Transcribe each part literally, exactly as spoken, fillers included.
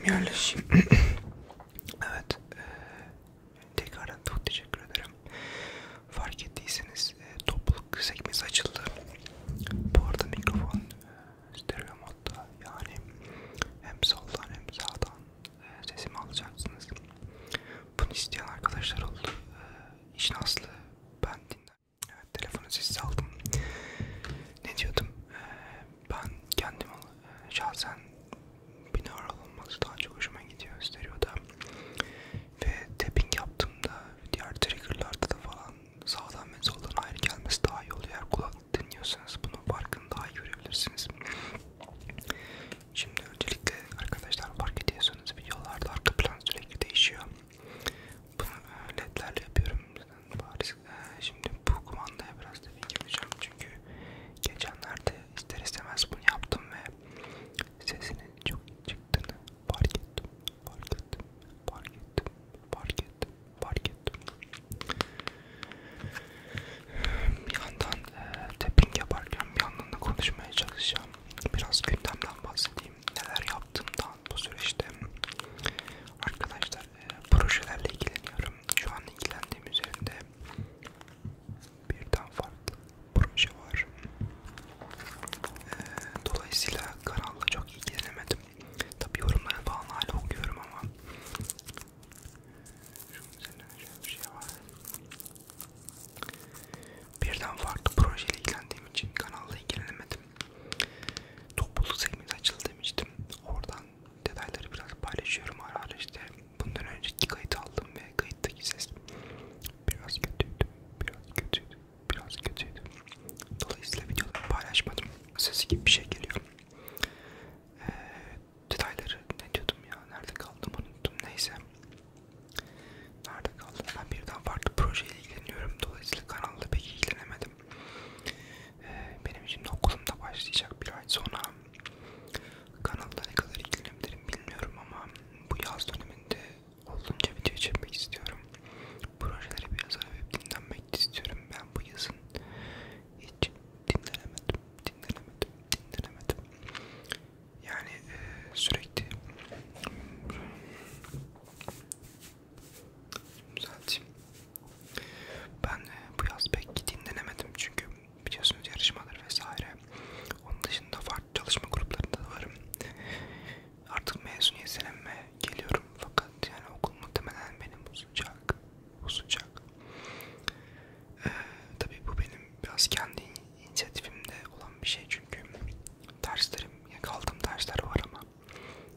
Oturayım, yerleşeyim. Evet. E, tekrardan çok teşekkür ederim. Fark ettiyseniz e, topluluk sekmesi açıldı. Bu arada mikrofon e, stereo modda, yani hem soldan hem sağdan e, sesimi alacaksınız. Bunu isteyen arkadaşlar oldu. E, işin aslı ben dinledim. Evet, telefonu sessiz aldım. Ne diyordum? E, ben kendim e, şahsen binaural olması daha çok hoşuma gidiyor stereoda. Ve tapping yaptığımda diğer triggerlarda da falan sağdan ve soldan ayrı gelmesi daha iyi oluyor. Eğer kulaklık dinliyorsanız bunun farkını daha iyi görebilirsiniz. Şimdi öncelikle arkadaşlar, fark ediyorsanız videolarda arka plan sürekli değişiyor. Bunu ledlerle yapıyorum. Bariz. Şimdi bu kumandaya biraz tapping yapacağım çünkü geçenlerde ister istemez bunu yaptım ve sesinin çok iyi çıktığını fark ettim. Fark ettim. Fark ettim. Fark ettim. Fark ettim. Bir yandan e, tapping yaparken bir yandan da konuşmaya çalışacağım. Biraz gündemden bahsedeyim. Neler yaptığımdan bu süreçte. Arkadaşlar e, projelerle ilgileniyorum. Şu an ilgilendiğim üzerinde birden farklı proje var. E, dolayısıyla kanalla çok ilgilenemedim. Tabi yorumları falan hala okuyorum ama şöyle bir şey var. Birden farklı projeyle ilgilendiğim için kanalla ilgilenemedim. Topluluk sekmesi açıldı demiştim. Oradan detayları biraz paylaşıyorum ara ara işte. Bundan önceki kayıt aldım ve kayıttaki ses biraz kötüydü. Biraz kötüydü. Biraz kötüydü. Dolayısıyla videoları paylaşmadım. Sesi gibi bir şey geliyor. Ee, detayları ne diyordum ya? Nerede kaldım unuttum. Neyse. Nerede kaldım? Ben birden farklı projeyle ilgileniyorum. Dolayısıyla kanalla pek ilgilenemedim. Ee, benim için okulum da başlayacak bir ay sonra. Kanalda ne kadar ilgilenebilirim bilmiyorum ama bu yaz döneminde olduğunca video çekmek istiyorum. Projeleri biraz ara ve dinlenmek istiyorum. Ben bu yazın hiç dinlenemedim, dinlenemedim, dinlenemedim. Yani e, sürekli düzelteyim. Ben e, bu yaz pek dinlenemedim çünkü biliyorsunuz yarışmalar vesaire. Onun dışında farklı çalışma gruplarında da varım. Artık mezuniyet seneme geliyorum fakat yani okul muhtemelen benim uzayacak. Uzayacak. Ee, tabii bu benim biraz kendi inisiyatifimde olan bir şey çünkü derslerim, ya kaldığım dersler var ama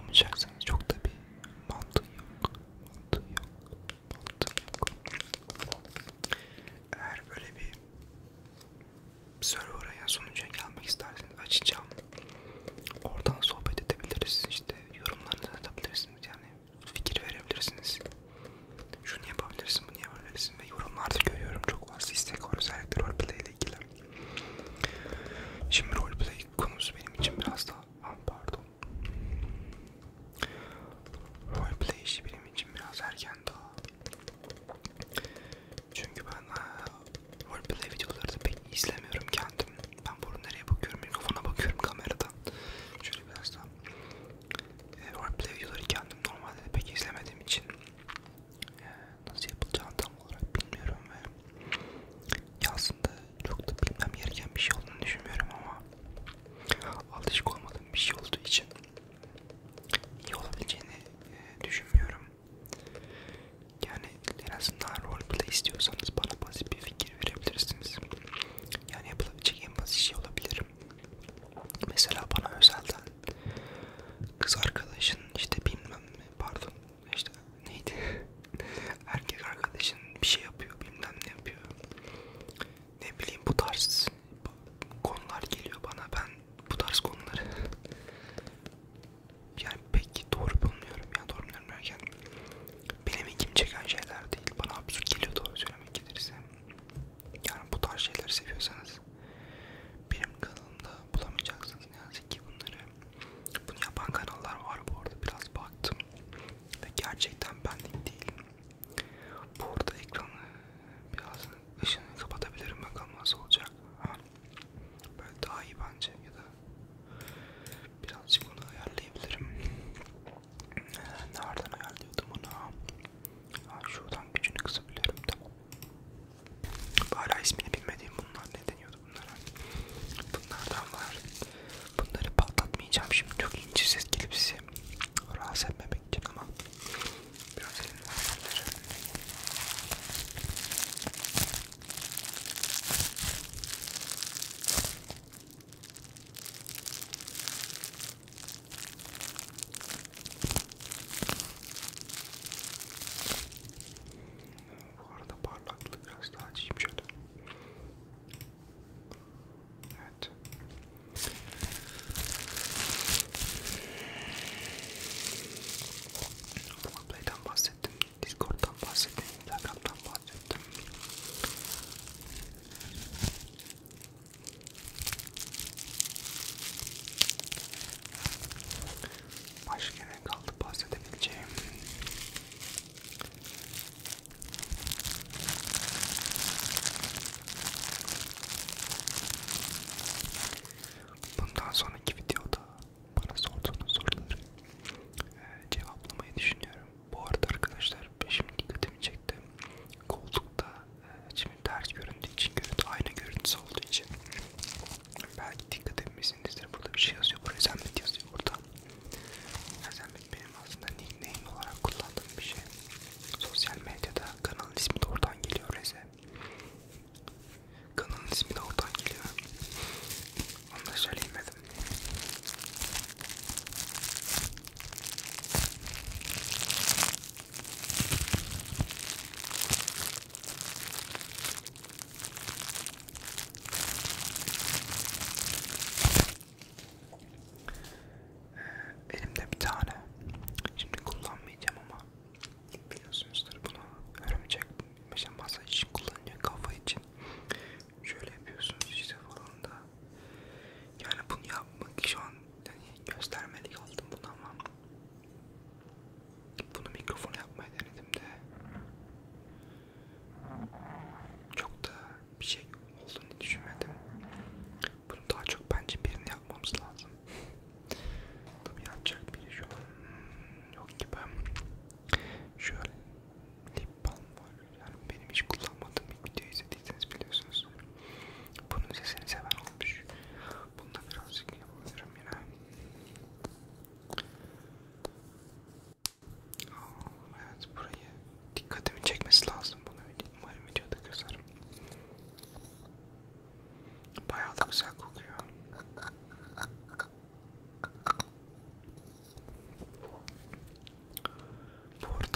yapamayacaksınız. Çok da bir mantığı yok. Mantığı yok. Mantığı yok. Eğer böyle bir server'a ya sunucuya gelmek isterseniz açacağım. Oradan sohbet edebiliriz. İşte yorumlarınızı atabilirsiniz. Yani fikir verebilirsiniz. Şunu yapabilirsin, bunu yapabilirsin ve yorumlarda görüyorum çok fazla istek var özellikle roleplay ile ilgili. Şimdi roleplay konusu benim için biraz daha ah, pardon. Roleplay işi benim için biraz erken daha. Çünkü ben roleplay videoları da pek izlemiyorum kendim. Ben burada nereye bakıyorum? Mikrofona bakıyorum kameradan. Şöyle biraz daha. E, roleplay videoları kendim normalde de pek izlemediğim için e, nasıl yapılacağını tam olarak bilmiyorum ve ya aslında çok da bilmem gereken bir şey olduğunu düşünmüyorum ama alışık olmadığım bir şey olduğu için iyi olabileceğini e, düşünmüyorum. Yani en azından roleplay istiyorsanız bana basit bir fikir verebilirsiniz. Yani yapılabilecek en basit şey olabilir. Mesela bana özelden kız arkadaşın işte bilmem ne pardon işte neydi erkek arkadaşın bir şey yapıyor bilmem ne yapıyor. Ne bileyim bu tarz konular geliyor bana. Ben bu tarz konuları yani pek doğru bulmuyorum ya doğru bulmuyorum derken benim ilgimi çeken şeyler değil. Bana absürt geliyor doğru söylemek gerekirse. Yani bu tarz şeyleri seviyorsanız benim kanalımda bulamayacaksınız ne yazık ki bunları. Bunu yapan kanallar var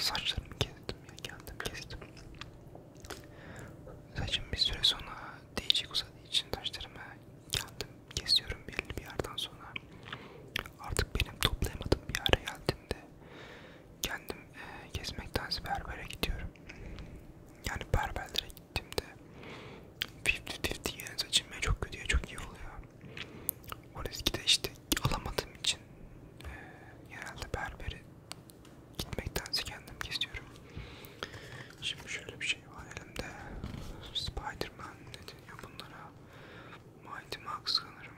saçlarımı kestim ya, kendim kestim. Saçım bir süre sonra değişik uzadığı için saçlarımı kendim kesiyorum belli bir yerden sonra. Artık benim toplayamadığım bir hale geldiğinde kendim e, kesmektense berbere gidiyorum. Yani berberlere gittiğimde elli elli yeni saçım ya çok kötüye çok iyi oluyor. O riski de işte alamadığım için e, genelde berbere gitmektense kendim kesiyorum. Şimdi şöyle bir şey var elimde. Spider-Man ne deniyor bunlara? Mighty Max sanırım.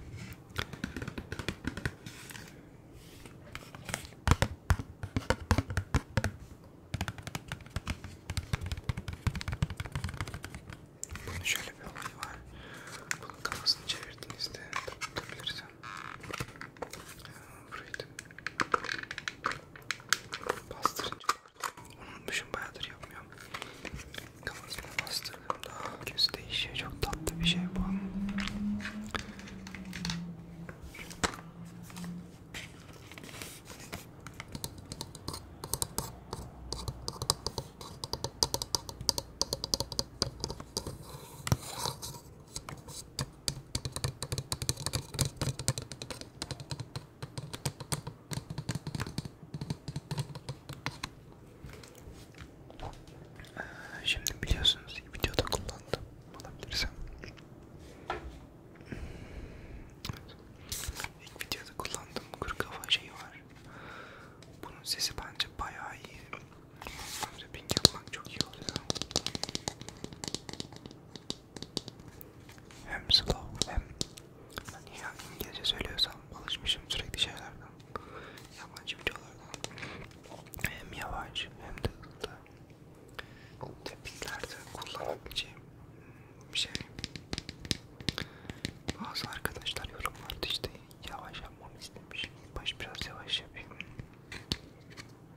Bunun şöyle bir olayı var. Bunun kafasını çevirdiğinizde tutabilirsem. Burayı da bastırınca pardon. Unutmuşum, bayağıdır yapmıyorum. Kafasını bastırdığımda gözü değişiyor. Çok tatlı bir şey bu. Şimdi biliyorsunuz ilk videoda kullandım. Alabilirsem. Evet. İlk videoda kullandığım kuru kafa şeyi var. Bunun sesi bence bayağı iyi. Rapping yapmak çok iyi oluyor. Hem slow hem hani ya İngilizce söylüyorsam alışmışım sürekli şeylerden. Yabancı videolardan. Hem yavaş hem de hızlı. Tepiklerde kullanabileceğim bir şey. Bazı arkadaşlar yorumlarda işte yavaş yapmamı istemiş. Baş biraz yavaş yapayım.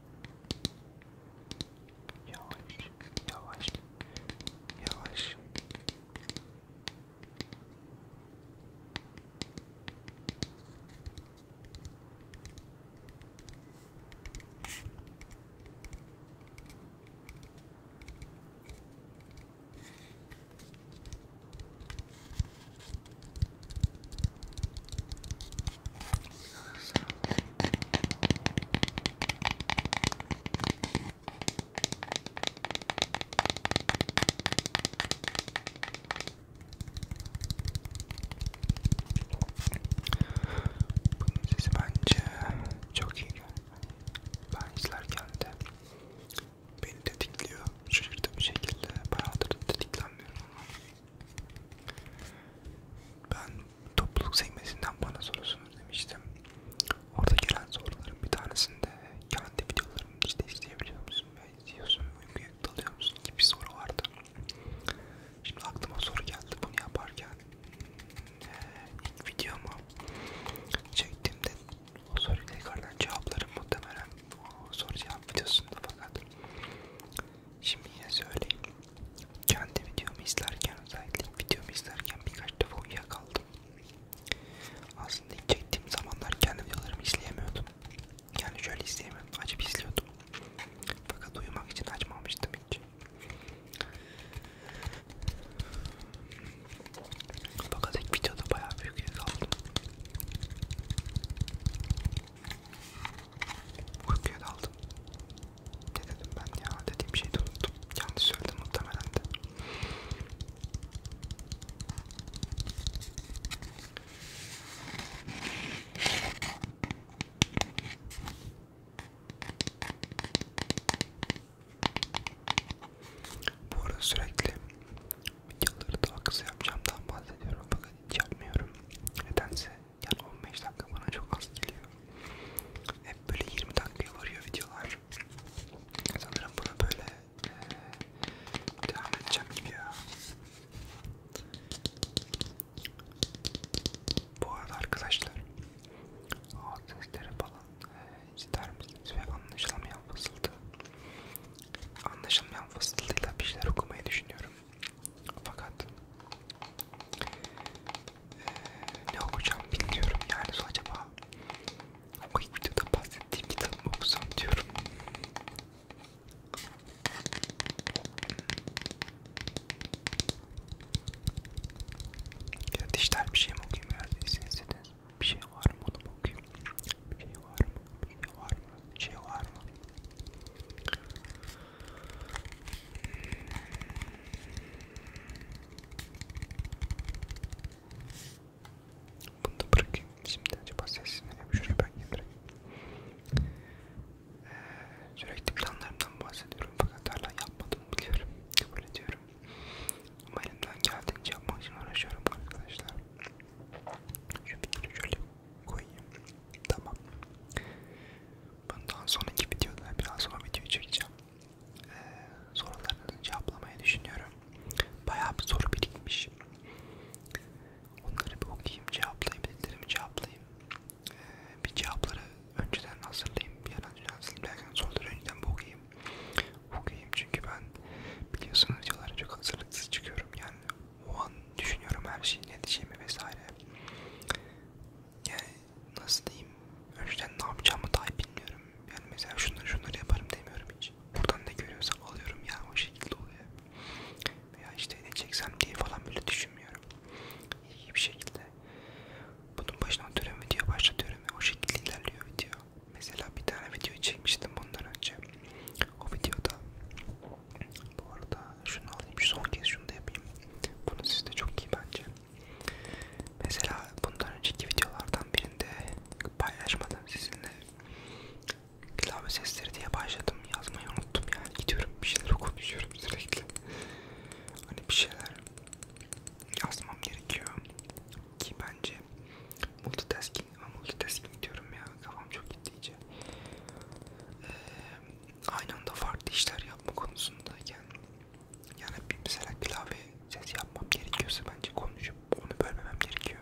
işler yapma konusundayken yani bir mesela klavye sesi yapmam gerekiyorsa bence konuşup onu bölmemem gerekiyor.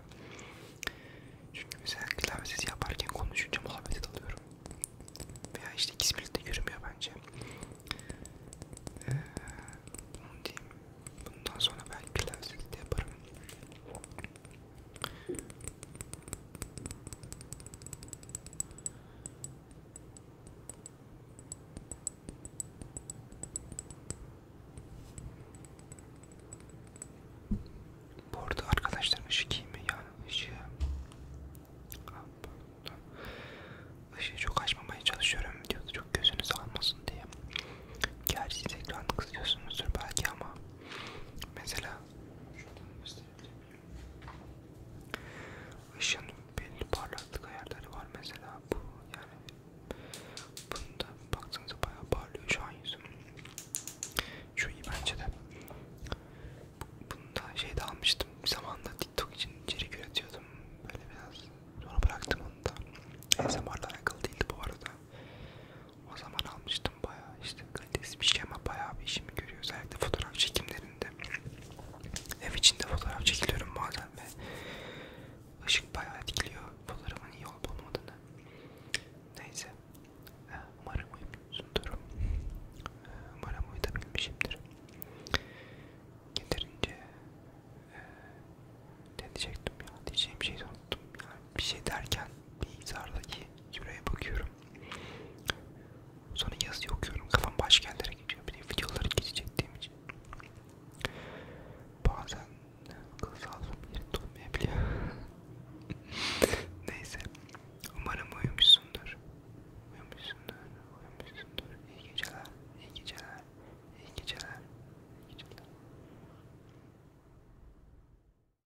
Çünkü mesela klavye sesi yaparken konuşunca muhabbete dalıyorum. Veya işte ikisi